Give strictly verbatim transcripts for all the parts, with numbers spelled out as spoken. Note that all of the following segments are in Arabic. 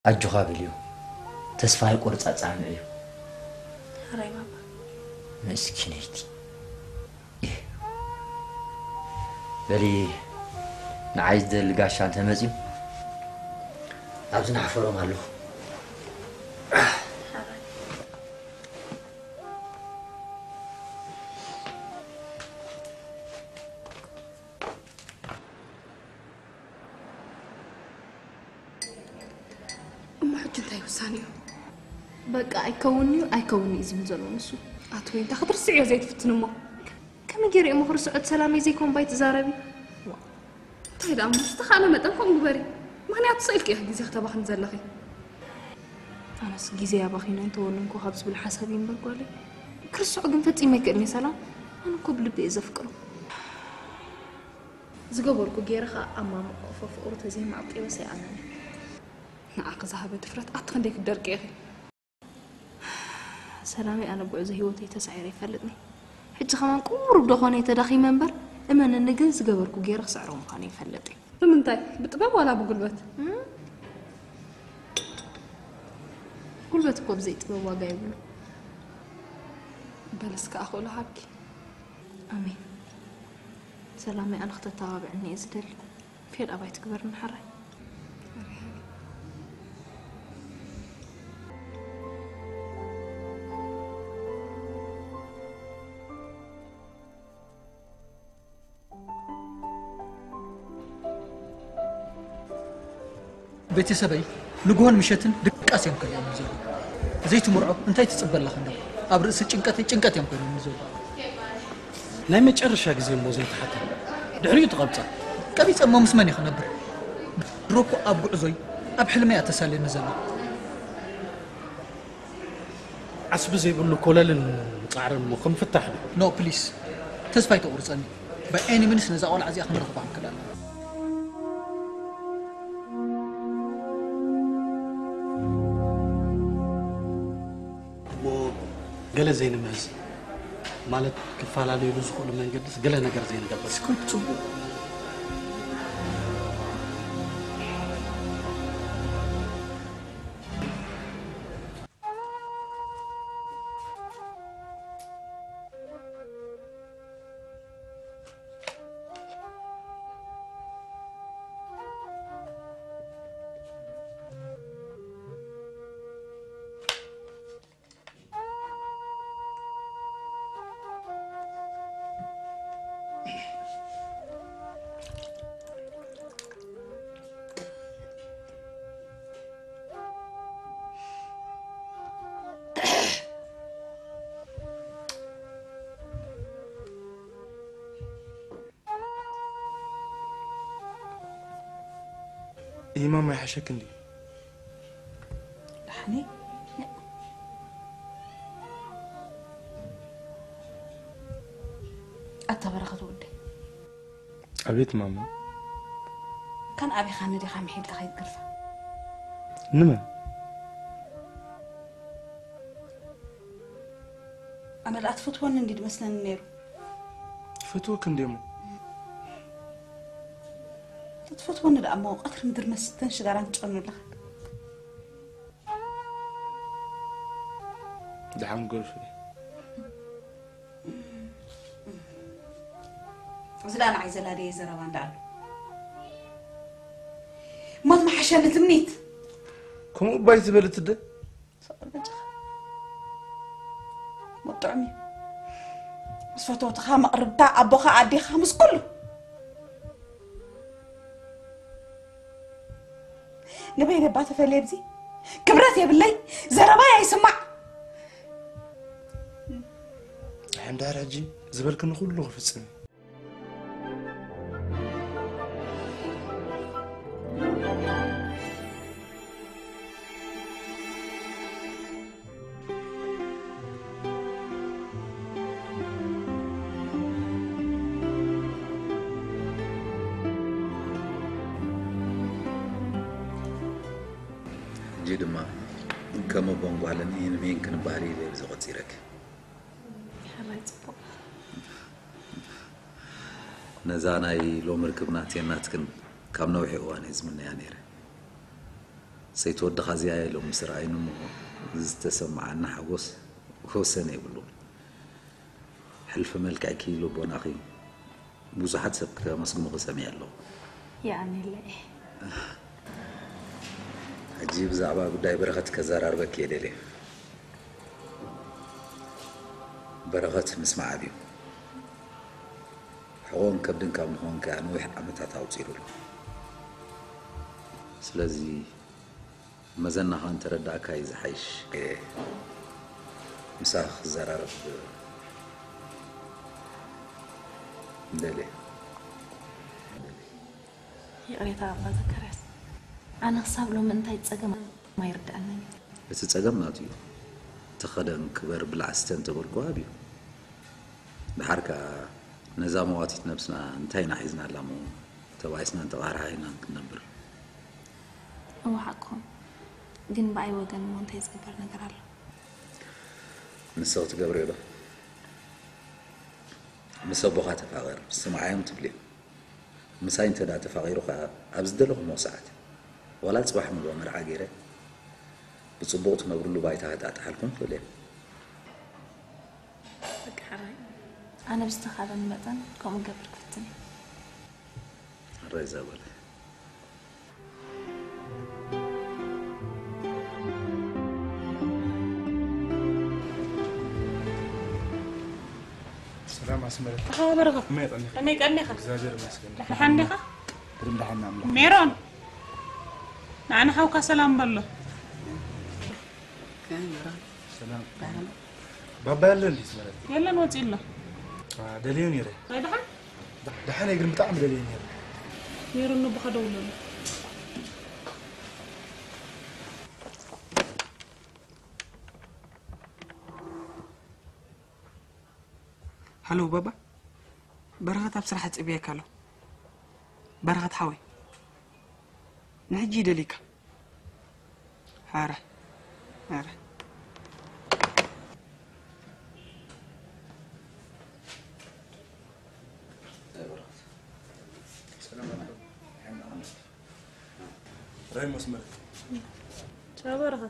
أجوها بليو تسفاي قرص أصعنيو هراي بابا مسكينتي بلي نعايز دل غاشان تمزيو أبزنا حفرو مالو بقى أيكوني أيكوني إذا مزلون سو أتوين تخطر سعي زي تفتنمو كم يجري مخر سعد سلامي زيكم بيت زاربي طيب أما استخانة ما تنخم ببري ما أنا أتصلك يا جزء اختبار نزل لخي أنا سجيزي يا بخينا أنتوا ونكو خبز بالحسابين بقولي كل سعد فتي ما يكرني سلام أنا قبل بإذا فكروا زقبركو جيرخا أمام قفف أورت زي ما أطيب سيعناني نعاق ذهب تفرت أتخن ديك الدرك يا أخي سلامي أنا بعز هيوتي تسعير يفلتني حتى كمان قرب دخاني تدخي منبر إما أن النجز جبركو جيرخ سعرهم كان يفلتني فمن تاي بتباب ولا بقلبت قلبت كوب زيت بابا جايبه بلس كأخو لحبكي آمين سلامي أنا اختي طابع إني أزدل في الأبي تكبر من حري بيتي سبعي لقوان مشتن دقاس يمكن يوم نزول زيت مرعب انتي تتصبر لك عندك أبرز چنقتي چنقت يمكن يوم نزول لا متشرشا غزي مو زيت حتى دحريو تقبصا كبيص اما مسمني خنبر دروكو اب غزوي اب حلمي اتسالي نزل عصب زي بقول له كولل صعر مخم فتح نو بليز تسفاي تقرصني بأني منس نزا اول عزي اخن رخبام كلام قال زين ماز مالك كفاله لي رزقو لما يقدس قال نجر زين قبل سكوت صبو إيه ماما يحشك عندي لحني أتبرخت ودي أبيت ماما كان أبي خاني دي خامي حيد لخيد قرفة نما أنا لا تفوتون ندي مثلا النيرو فتوك نديمو تفوتون لا أما قطر مدر مستن شجران تشقن لك دحم قرفي زلا أنا عايزة لا ريزة روان دال ما ما حشان تمنيت كم بايت بلت ده صار بجخ مطعمي بس فتوت خام قربتا أبوخا عدي خامس كله نبي نبات في الليبزي كبرت يا بالله زربايا يسمع عند رجي زبلك نقول في السنة جدما كم بونغو على نين مين كن باري لي زغت سيرك نزاناي لو مركبناتي ناتكن كم نوعي واني زمن يا نير سيتود خزيا لهم مسرعين مو زتسمع عنا حوس وسنة يقولون حلف ملك كيلو بوناخي بوزحت سبك مسقم قسمي الله يعني لا عجيب زعبا بداي برغت كزرار بك يدلي برغت مسمع بيو حقون كبدن كم هون كان ويح عمتها توصيلوا سلازي مزنا هان تردع كايز حيش مساخ زرار دلي يا ريت أبغى ذكرت أنا صاب له من تاي تسجم ما يردعني تسجم ناتيو تخدم كبر بالعستن تقول قابيو بحركة نظام وقت نفسنا انتهينا حيزنا لامو توايسنا انتوارها هنا نبر هو حقهم جن باي وجن ما انتهي سكبر نقرأ نسوت قبريله مسو بقى تفاغر سمعيهم تبلي مساين تدا تفاغيرو أبزدله موسعات ولا تصبح من الأمر عاجرة بتصبوت نقول له بايتها تحلكم ولا أنا بستخدم المتن كم قبل كفتني الرئيس أول سلام عسمرة ها برغة ميت أني أنا كأني خا زاجر مسكين لحن خا برم دحنا عملا ميرون أنا حوك سلام بالله سلام بابا يلا اللي سمرت يلا نوتي الله دليل يري هاي دحن دحنا يقول متعمل دليل يري ميرون نبخ دولة هلو بابا برغت بصراحة تبيك هلو برغت حوي نحجي دليك هاره هاره سلام راي مسمر شو برغة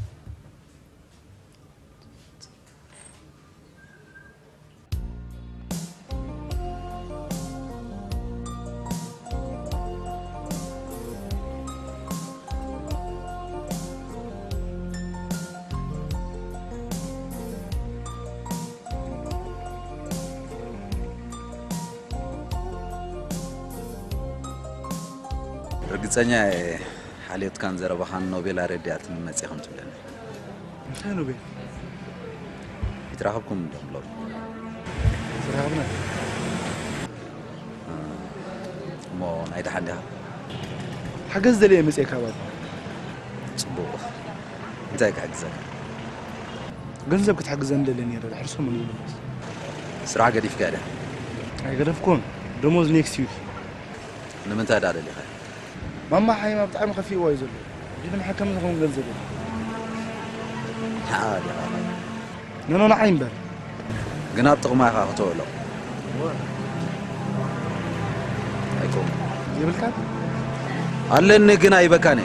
رجعتني حاليت كان زربا خان نوبل أرديات من مسيحهم تبلنا متى نوبل يتراقبكم دملو تراقبنا مو نايد حدها حجز دليل مسيح كابات صبوح انتك حجزك جنزب كتحجزن دليل يرد حرصهم من الناس سرعة قدي في كده هاي قدفكم دموز نيكست ويك نمن تاد على اللي خير ماما حي ما بتعمل خفيف وايزل جينا محكمة نقوم جنزب عادي نحن نعيم بر جناب تقوم معها خطوة له هيكون يبلكات قال إني جنا يبكاني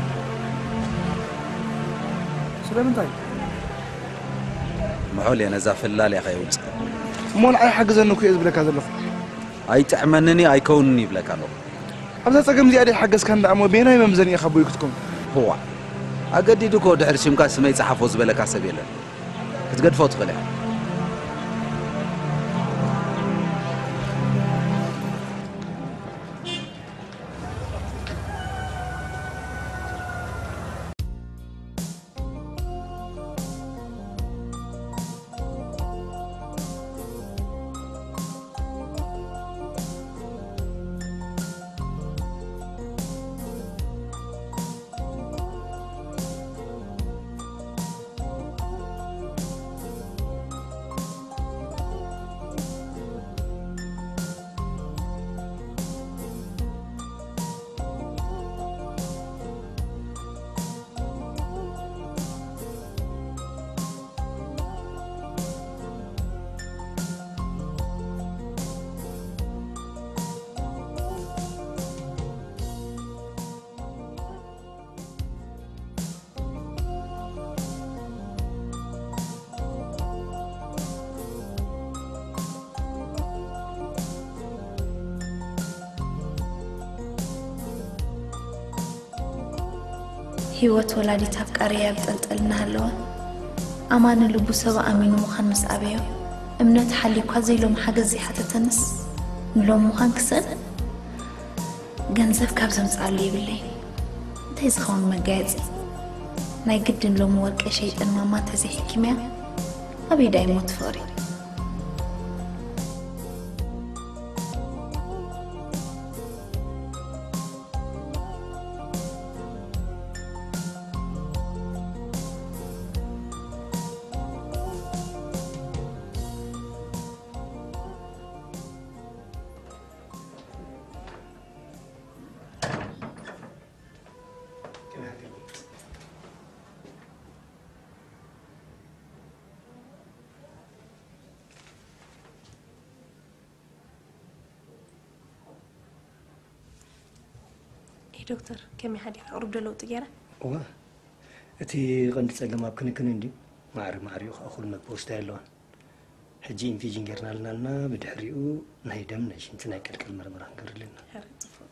سلام انتاي محولي أنا زاف الله يا أخي ومسك مون أي حاجة زنو كيس بلك هذا اللفظ أي تعمنني أي كونني بلك أنا أبدا تقوم زيادة حاجة كان دعمو بينا يمزني أخبو يكتكم هو أقدي دكو دحرشم كاس ما يتحفظ بلك عسبيلا كتقد فوت غلي هيوت ولادي تفكاريا بتنطلنا هلوا أمان اللبو سوا أمينو مخان مس أبيو أمنت حالي كوازي لهم حاجة زي حتى تنس نلوم مخان كسن جنزف كابزم صالي باللي تيز خون مجازي ناي قدن لهم ورك شيء إنما ما تزي حكيمة أبي دايمو تفوري دكتور كم يحدي قرب دلو تجارة؟ واه أتي غند سلم أبكن كنندي معرف معرف أخذ مبوست هلوان حجين في جنجرنا لنا لنا بدحريو نهيدم نشين تناكل كل مرة مرة نقول لنا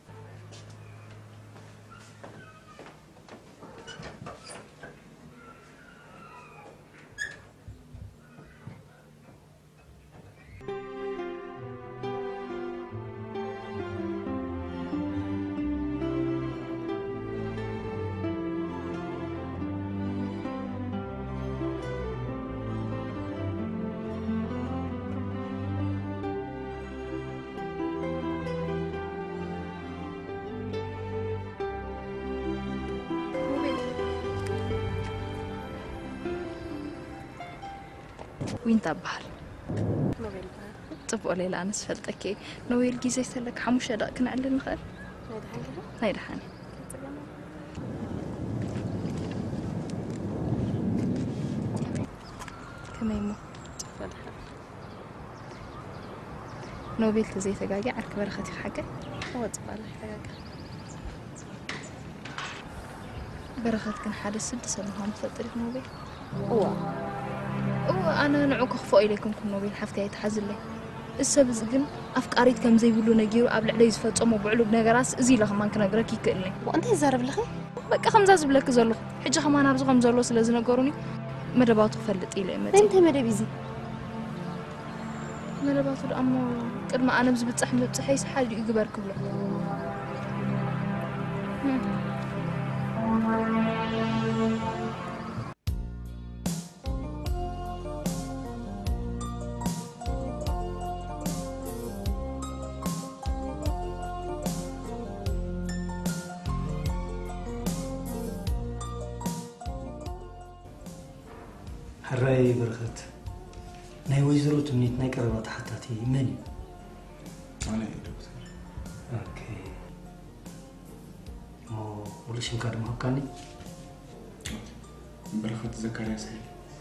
وين تبهر؟ نويل طب قولي لا أنا سفلتك نويل جيزي سلك حموشة دا كنا عندنا نخير نايد حاني كميمو نويل تزي تجاجع أركب رختي حاجة هو تبالي حاجة برخت كان حادث سدس اللهم تفطري نويل هو أنا نعوك خفوا إليكم كنوا بالحفتة يتحزن لي السبب زين أفكاريت كم زي بيقولوا نجيرو قبل عليه يفتح أمو بعلو بنجراس زي لهم ما كنا جركي كأني وأنت يزارب لخي بقى خمسة بلك زلوا حجة خمان أرزو خمسة زلوا سلازنا قروني مرباط فلت إلى إمتى أنت مربيزي مرباط الأمو قد ما أنا بزبط أحمد بتحيس حالي يقبر كله حراي برخت ناي ويزرو تمنيت ناي قربات حتاتي مني أنا يا دكتور اوكي مو وليش مكاد مهكاني برخت زكريا سهل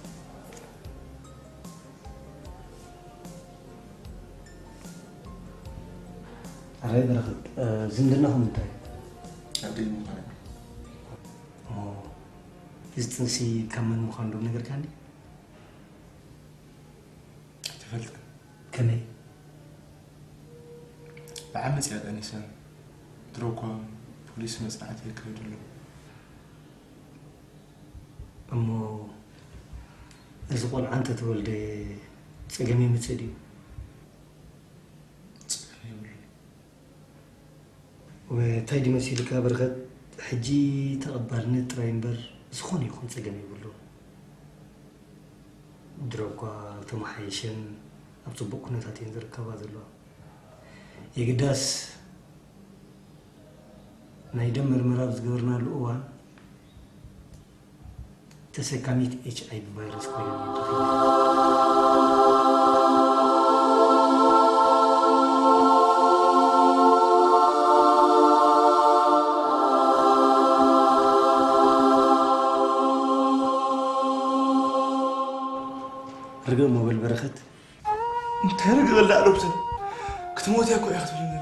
حراي برخت أه زندناهم انتاي أدين مقارنة مو إذا كمان مخاندو نقدر كاني تفلت كمي بعمل يا أنيسان دروكا بوليس مساعد هيك يدلو أمو إذا قول أنت تولد تجمع متسدي وتايدي مسيرك برغد حجي تقبلني ترايمبر زخون يكون تجمع يقولون دروكا تمحيشن أبصبك نتاتين ذركا بذلوا يقداس نايدمر مرابز جورنال الأوان تسكاميت إتش آي في فيروس كويني رجع موبايل برخت انت رجع ولا قلبت كنت موت يا كوي اخذ